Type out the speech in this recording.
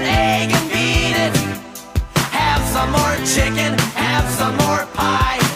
an egg and beat it. Have some more chicken, have some more pie.